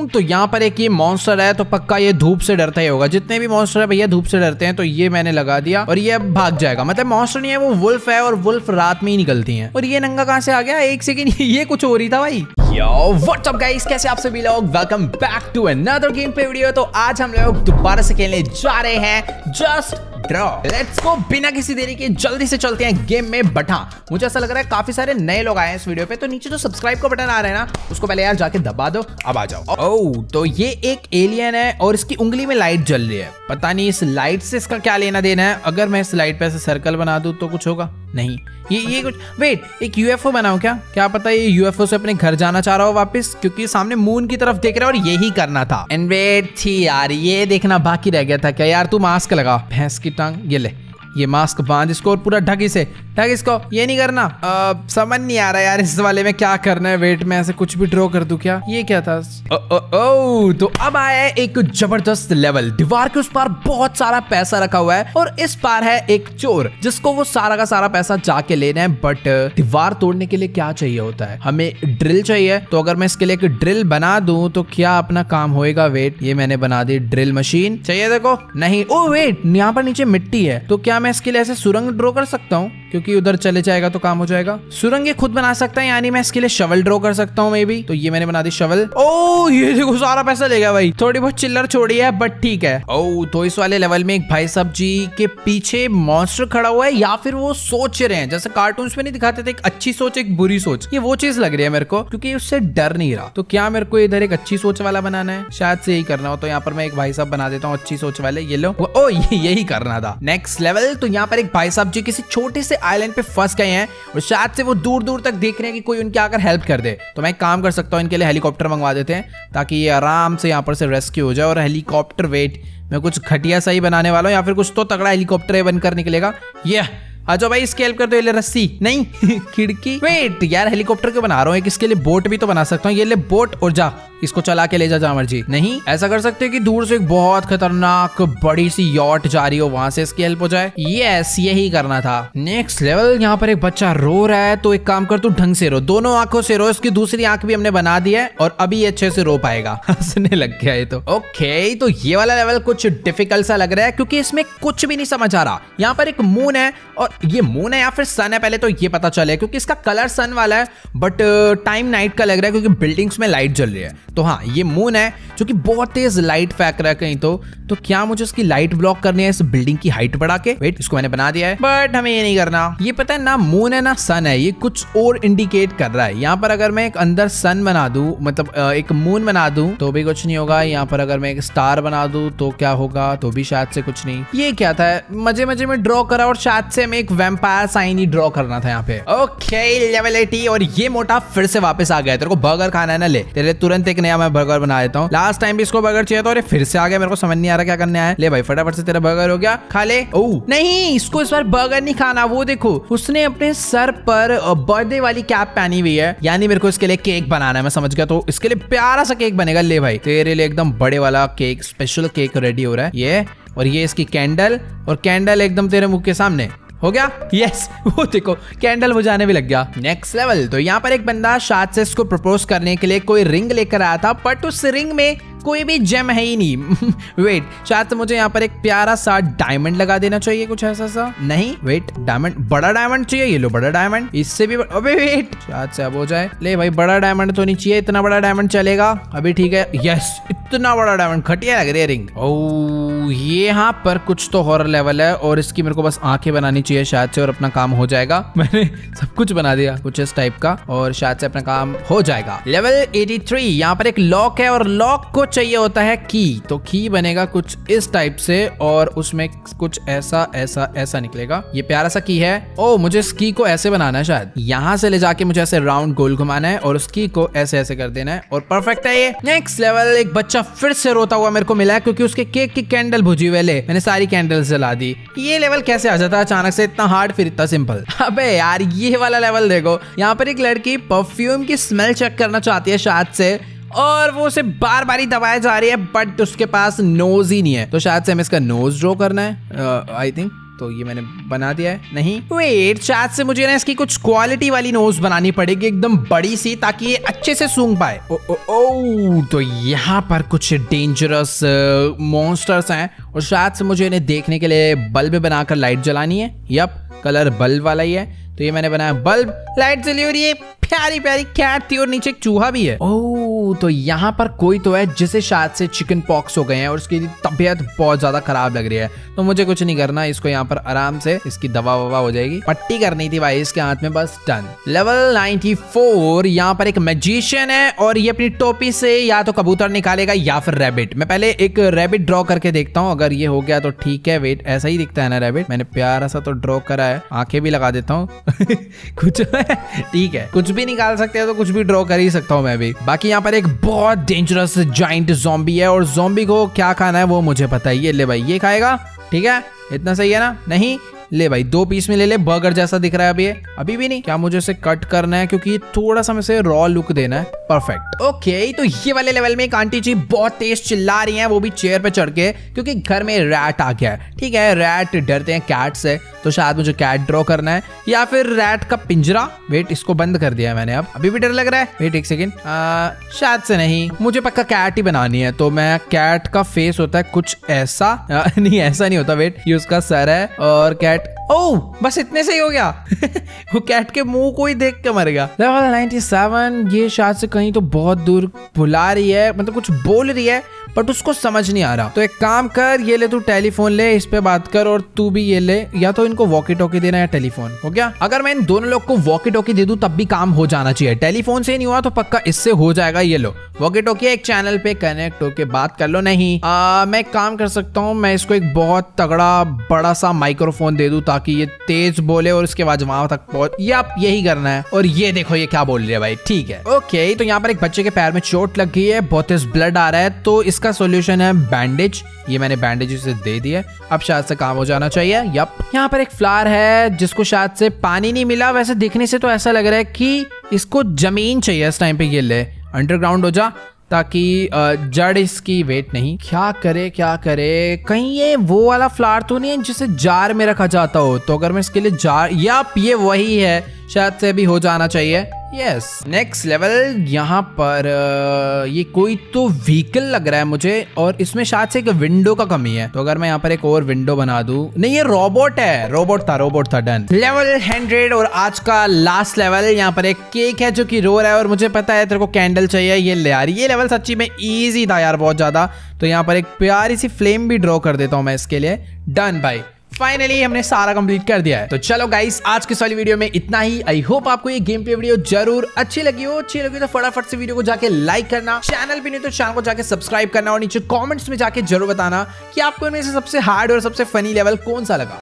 तो यहाँ पर एक ये मॉन्स्टर है, तो पक्का ये धूप से डरता ही होगा। जितने भी मॉन्स्टर है भैया धूप से डरते हैं, तो ये मैंने लगा दिया और ये अब भाग जाएगा। मतलब मॉन्स्टर नहीं है, वो वुल्फ है और वुल्फ रात में ही निकलती है। और ये नंगा कहाँ से आ गया? एक सेकंड, ये कुछ हो रही था भाई। यो व्हाट्स अप गाइस, कैसे आप सभी लोग? Welcome back to another gameplay video. तो आज हम लोग दोबारा से खेलने जा रहे हैं जस्ट ड्रॉ। Let's go. बिना किसी देरी के जल्दी से चलते हैं गेम में। बट हाँ, मुझे ऐसा लग रहा है काफी सारे नए लोग आए हैं इस वीडियो पे, तो नीचे जो सब्सक्राइब का बटन आ रहा है ना, उसको पहले यार जाके दबा दो। अब आ जाओ। ओह, तो ये एक एलियन है और इसकी उंगली में लाइट जल रही है। पता नहीं इस लाइट से इसका क्या लेना देना है। अगर मैं इस लाइट पे ऐसे सर्कल बना दूं तो कुछ होगा? नहीं। ये कुछ वेट, एक यूएफओ बनाओ क्या पता ये यूएफओ से अपने घर जाना चाह रहा हो वापस, क्योंकि सामने मून की तरफ देख रहा है और यही करना था। एंड वेट थी यार, ये देखना बाकी रह गया था क्या यार। तू मास्क लगा, भैंस की टांग, ये ले ये मास्क बांध इसको और पूरा ढक इसे, ढक इसको। ये नहीं करना। समझ नहीं आ रहा यार इस वाले में क्या करना है। वेट में ऐसे कुछ भी ड्रॉ कर दूं क्या? ये क्या था? तो अब आया है एक जबरदस्त लेवल। दीवार के उस पार बहुत सारा पैसा रखा हुआ है और इस पार है एक चोर जिसको वो सारा का सारा पैसा जाके लेना है। बट दीवार तोड़ने के लिए क्या चाहिए होता है? हमें ड्रिल चाहिए। तो अगर मैं इसके लिए एक ड्रिल बना दूं तो क्या अपना काम होएगा? वेट, ये मैंने बना दी ड्रिल मशीन। चाहिए देखो? नहीं। ओ वेट, यहाँ पर नीचे मिट्टी है, तो क्या मैं इसके लिए ऐसे सुरंग ड्रॉ कर सकता हूँ? क्योंकि उधर चले जाएगा तो काम हो जाएगा। सुरंग ये खुद बना सकता है, यानी मैं इसके लिए शवल ड्रॉ कर सकता हूँ मे बी। तो ये मैंने बना दी शवल। ओ ये देखो सारा पैसा ले गया भाई। थोड़ी बहुत चिल्लर छोड़ी है बट ठीक है। ओ तो इस वाले लेवल में एक भाई साहब जी के पीछे मॉन्स्टर खड़ा हुआ है, या फिर वो सोच रहे हैं जैसे कार्टून्स में नहीं दिखाते थे, एक अच्छी सोच एक बुरी सोच। ये वो चीज लग रही है मेरे को, क्योंकि उससे डर नहीं रहा। तो क्या मेरे को इधर एक अच्छी सोच वाला बनाना है? शायद से यही करना हो। तो यहाँ पर मैं एक भाई साहब बना देता हूँ अच्छी सोच वाले। ये लो। ओ यही करना था। Next level. तो यहाँ पर एक भाई साहब जी किसी छोटे से आइलैंड पे फंस गए हैं और शायद से वो दूर दूर तक देख रहे हैं कि कोई उनके आकर हेल्प कर दे। तो मैं एक काम कर सकता हूँ, इनके लिए हेलीकॉप्टर मंगवा देते हैं ताकि ये आराम से यहाँ पर से रेस्क्यू हो जाए। और हेलीकॉप्टर, वेट, मैं कुछ घटिया सा ही बनाने वाला हूँ या फिर कुछ तो तगड़ा हेलीकॉप्टर बनकर निकलेगा। ये आजो भाई, इसकी हेल्प कर दो। ये ले रस्सी, नहीं खिड़की। वेट यार, हेलीकॉप्टर क्यों बना रहा हूँ? एक इसके लिए बोट भी तो बना सकता हूँ। ये ले बोट और जा इसको चला के ले जा जहाँ मर्जी। नहीं, ऐसा कर सकते हैं कि दूर से एक बहुत खतरनाक बड़ी सी यॉट जा रही हो, वहां से इसकी हेल्प हो जाए। यस, यही करना था। Next level. यहाँ पर एक बच्चा रो रहा है, तो एक काम कर, तू ढंग से रो, दोनों आंखों से रो। इसकी दूसरी आंख भी हमने बना दी है और अभी ये अच्छे से रो पाएगा। हंसने लग गया ये तो। ओके, तो ये वाला लेवल कुछ डिफिकल्ट सा लग रहा है क्योंकि इसमें कुछ भी नहीं समझ आ रहा। यहाँ पर एक मून है और ये मून है या फिर सन है, पहले तो ये पता चले, क्योंकि इसका कलर सन वाला है बट टाइम नाइट का लग रहा है क्योंकि बिल्डिंग्स में लाइट जल रही है। तो हाँ, ये मून है जो कि बहुत तेज लाइट फेंक रहा है कहीं। तो क्या मुझे उसकी लाइट ब्लॉक करनी है इस बिल्डिंग की हाइट बढ़ा के? वेट, इसको मैंने बना दिया है बट हमें ये नहीं करना। ये पता है ना, मून है ना सन है, ये कुछ और इंडिकेट कर रहा है। यहाँ पर अगर मैं एक अंदर सन बना दूं, मतलब एक मून बना दूं, तो भी कुछ नहीं होगा। यहाँ पर अगर मैं एक स्टार बना दूं तो क्या होगा? तो भी शायद से कुछ नहीं। ये क्या था? मजे मजे में ड्रॉ करा और शायद से हमें एक वैम्पायर साइन ही ड्रॉ करना था यहाँ पे। Okay, level 80। और ये मोटा फिर से वापस आ गया। तेरे को बर्गर खाना है ना? ले, तेरे तुरंत एक नया मैं बर्गर बना देता हूँ। लास्ट टाइम भी इसको बर्गर चाहिए था और फिर से आ गया। मेरे को समझ नहीं आ रहा क्या करने आया। ले भाई, फटाफट से तेरा बर्गर हो गया, खा ले। ओह नहीं, इसको इस बार बर्गर नहीं खाना। वो देखो, उसने अपने सर पर बर्थडे वाली कैप पहनी हुई है, यानी मेरे को इसके लिए केक बनाना है। मैं समझ गया, तो इसके लिए प्यारा सा केक बनेगा। ले भाई, तेरे लिए एकदम बड़े वाला केक, स्पेशल केक रेडी हो रहा है। ये और ये इसकी कैंडल, और कैंडल एकदम तेरे मुंह के सामने हो गया। यस, वो देखो कैंडल बुझाने भी लग गया। Next level. तो यहाँ पर एक बंदा शायद से इसको प्रपोज करने के लिए कोई रिंग लेकर आया था, बट उस रिंग में कोई भी जेम है ही नहीं। वेट, शायद से मुझे यहाँ पर एक प्यारा सा डायमंड लगा देना चाहिए, कुछ ऐसा सा। नहीं, वेट, डायमंड, बड़ा डायमंड चाहिए। ये लो बड़ा डायमंड, इससे भी अबे वेट, शायद से अब हो जाए। ले भाई, बड़ा डायमंड तो नहीं चाहिए, इतना बड़ा डायमंड चलेगा अभी, ठीक है। यस, इतना बड़ा डायमंड, घटिया लग रही है रिंग। ओह, ये यहाँ पर कुछ तो हॉरर लेवल है और इसकी मेरे को बस आंखें बनानी चाहिए शायद से, और अपना काम हो जाएगा। मैंने सब कुछ बना दिया कुछ इस टाइप का और शायद से अपना काम हो जाएगा। लेवल 83। यहाँ पर एक लॉक है और लॉक को चाहिए होता है की। तो की बनेगा कुछ इस टाइप से और उसमें कुछ ऐसा ऐसा ऐसा निकलेगा। ये प्यारा सा की है। ओ, मुझे इस की को ऐसे बनाना है शायद। यहाँ से ले जाके मुझे ऐसे राउंड गोल घुमाना है और उस की को ऐसे ऐसे कर देना है और परफेक्ट है ये। Next level. एक बच्चा फिर से रोता हुआ मेरे को मिला है क्योंकि उसके केक की कैंडल बुझी हुई है। मैंने सारी कैंडल्स जला दी। ये लेवल कैसे आ जाता है अचानक से, इतना हार्ड फिर इतना सिंपल? अबे यार, ये वाला लेवल देखो। यहाँ पर एक लड़की परफ्यूम की स्मेल चेक करना चाहती है शायद से, और वो उसे बार बार ही दबाया जा रही है बट उसके पास नोज ही नहीं है। तो शायद से हमें इसका नोज ड्रॉ करना है, आई थिंक। तो ये मैंने बना दिया है। नहीं वेट, शायद से मुझे ना इसकी कुछ क्वालिटी वाली नोज बनानी पड़ेगी, एकदम बड़ी सी, ताकि ये अच्छे से सूंघ पाए। तो यहाँ पर कुछ डेंजरस मॉन्स्टर्स हैं और शायद से मुझे इन्हें देखने के लिए बल्ब बनाकर लाइट जलानी है। यप, कलर बल्ब वाला ही है। तो ये मैंने बनाया बल्ब, लाइट जली और ये प्यारी प्यारी कैट थी और नीचे एक चूहा भी है। ओह, तो यहाँ पर कोई तो है जिसे शायद से चिकन पॉक्स हो गए हैं और उसकी तबीयत बहुत ज्यादा खराब लग रही है। तो मुझे कुछ नहीं करना, इसको यहाँ पर आराम से इसकी दवा ववा हो जाएगी। पट्टी करनी थी भाई इसके हाथ में, बस डन। लेवल 94, यहाँ पर एक मैजिशियन है और ये अपनी टोपी से या तो कबूतर निकालेगा या फिर रैबिट। मैं पहले एक रैबिट ड्रॉ करके देखता हूँ, अगर ये हो गया तो ठीक है। वेट, ऐसा ही दिखता है ना रैबिट? मैंने प्यारा सा तो ड्रॉ करा है, आंखें भी लगा देता हूँ कुछ ठीक है, कुछ भी निकाल सकते हैं तो कुछ भी ड्रॉ कर ही सकता हूँ मैं भी। बाकी यहाँ पर एक बहुत डेंजरस जाइंट ज़ॉम्बी है और ज़ॉम्बी को क्या खाना है वो मुझे पता है। ये ले भाई, ये खाएगा, ठीक है, इतना सही है ना? नहीं, ले भाई 2 पीस में ले ले, बर्गर जैसा दिख रहा है अभी। अभी भी नहीं, क्या मुझे इसे कट करना है क्योंकि थोड़ा सा मुझे रॉ लुक देना है। परफेक्ट। ओके, तो ये वाले लेवल में एक आंटी जी बहुत तेज चिल्ला रही हैं, वो भी चेयर पे चढ़ के, क्योंकि घर में रैट आ गया है। ठीक है, रैट डरते हैं कैट से, तो शायद मुझे कैट ड्रॉ करना है या फिर रैट का पिंजरा। वेट, इसको बंद कर दिया है मैंने, अब अभी भी डर लग रहा है। वेट एक सेकेंड, शायद से नहीं, मुझे पक्का कैट ही बनानी है। तो मैं कैट का फेस होता है कुछ ऐसा नहीं, ऐसा नहीं होता। वेट, ये उसका सर है और कैट, ओह बस इतने से ही हो गया वो कैट के मुंह को ही देख के मर गया। लेवल 97, ये शायद से कहीं तो बहुत दूर बुला रही है, मतलब कुछ बोल रही है बट उसको समझ नहीं आ रहा। तो एक काम कर, ये ले तू टेलीफोन ले, इस पे बात कर, और तू भी ये ले, या तो इनको वॉकी टॉकी देना या टेलीफोन। हो गया? अगर मैं इन दोनों लोग को वॉकी टॉकी दे दूं तब भी काम हो जाना चाहिए। टेलीफोन से नहीं हुआ तो पक्का इससे हो जाएगा। ये लो वॉकी टॉकी, एक चैनल पे कनेक्ट होके बात कर लो। नहीं, मैं एक काम कर सकता हूँ, मैं इसको एक बहुत तगड़ा बड़ा सा माइक्रोफोन दे दूं ताकि ये तेज बोले और उसके बाद वहां तक पहुंच। यही करना है। और ये देखो ये क्या बोल रही है भाई। ठीक है, ओके, तो यहाँ पर एक बच्चे के पैर में चोट लग गई है, बहुत तेज ब्लड आ रहा है, तो इसका सॉल्यूशन है बैंडेज। ये मैंने बैंडेज उसे दे दिया, अब शायद से काम हो जाना चाहिए। यप, यहाँ पर एक फ्लावर है जिसको शायद से पानी नहीं मिला, वैसे दिखने से तो ऐसा लग रहा है कि इसको जमीन चाहिए इस टाइम पे। ये ले, अंडरग्राउंड हो जा ताकि जड़ इसकी, वेट नहीं, क्या करे, कहीं ये वो वाला फ्लावर तो नहीं है जिसे जार में रखा जाता हो? तो अगर मैं इसके लिए जार, यप ये वही है, शायद से भी हो जाना चाहिए। Yes, next level. यहाँ पर ये कोई तो व्हीकल लग रहा है मुझे, और इसमें शायद से एक विंडो का कमी है। तो अगर मैं यहाँ पर एक और विंडो बना दूं, नहीं ये रोबोट है, रोबोट था। डन। लेवल 100 और आज का लास्ट लेवल। यहाँ पर एक केक है जो कि रो रहा है और मुझे पता है तेरे को कैंडल चाहिए। ये ले यार, ये लेवल सच्ची में इजी था यार, बहुत ज्यादा। तो यहाँ पर एक प्यारी सी फ्लेम भी ड्रॉ कर देता हूँ मैं इसके लिए। डन भाई, फाइनली हमने सारा कंप्लीट कर दिया है। तो चलो गाइस, आज की वाली वीडियो में इतना ही। आई होप आपको ये गेम प्ले वीडियो जरूर अच्छी लगी हो। अच्छी लगी तो फटाफट से वीडियो को जाके लाइक करना, चैनल पे नहीं तो चैनल को जाके सब्सक्राइब करना, और नीचे कमेंट्स में जाके जरूर बताना कि आपको इनमें से सबसे हार्ड और सबसे फनी लेवल कौन सा लगा।